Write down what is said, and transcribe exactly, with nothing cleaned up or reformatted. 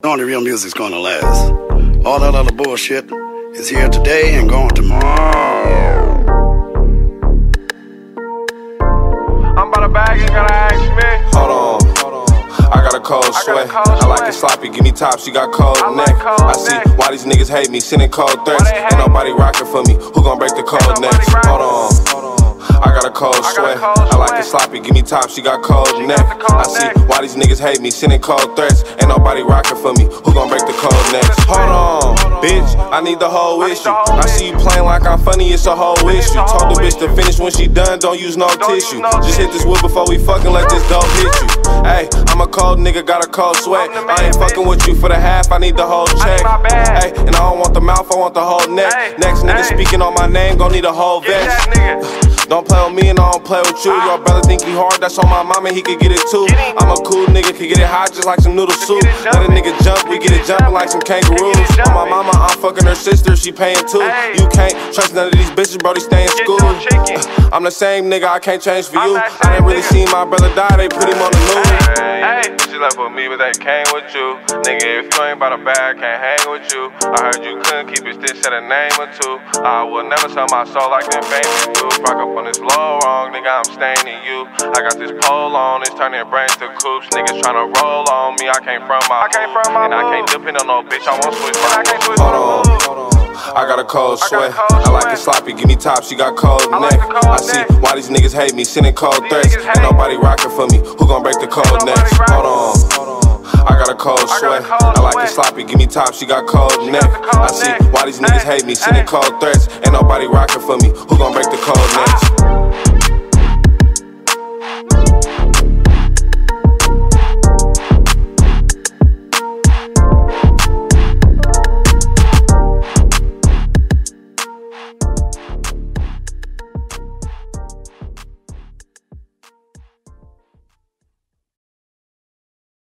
Only real music's gonna last. All that other bullshit is here today and gone tomorrow. I'm about to bag, you gotta ask me. Hold on, hold on. I got a cold sweat. I like it sloppy, give me top, she got cold neck. I see why these niggas hate me, sending cold threats. Ain't nobody rocking for me, who gon' break the code next? Hold on, hold on. I got a cold sweat. I like it sloppy, give me top, she got cold neck. I see why these niggas hate me, sending cold threats. Ain't nobody rocking for me, who gon' break the code next? Hold on, bitch, I need the whole issue. I see you playing like I'm funny, it's a whole issue. Told the bitch to finish when she done, don't use no tissue. Just hit this wood before we fucking let this dope hit you. Hey, I'm a cold nigga, got a cold sweat. I ain't fucking with you for the half, I need the whole check. Hey, and I don't want the mouth, I want the whole neck. Next nigga speaking on my name, gon' need a whole vest. Don't play with me and I don't play with you. Your brother think he hard, that's on my mama, he could get it too. I'm a cool nigga, could get it hot just like some noodle soup. Let a nigga jump, we get it jumping like some kangaroos. On my mama, I'm fucking her sister, she paying too. You can't trust none of these bitches, bro, they stay in school. I'm the same nigga, I can't change for you. I didn't really see my brother die, they put him on the news. Hey, she left with me, but they came with you. Nigga, if you ain't about a bag, can't hang with you. I heard you couldn't keep it still, said a name or two. I will never sell my soul like them famous dudes. Rock up on this blow wrong, nigga, I'm staining you. I got this pole on, it's turning brains to coops. Niggas tryna roll on me, I came from my, I came from my and I can't depend on no bitch, I won't switch my moves. Hold on, hold on. I got a cold sweat. I like it sloppy, give me top, she got cold neck. I see why these niggas hate me, sending cold threats. Ain't nobody rocking for me, who gon' break the code next? Hold on, hold on. I got a cold sweat. I like it sloppy, give me top, she got cold neck. I see why these niggas hate me, sending cold threats. Ain't nobody rocking for me, who gon' break the code next?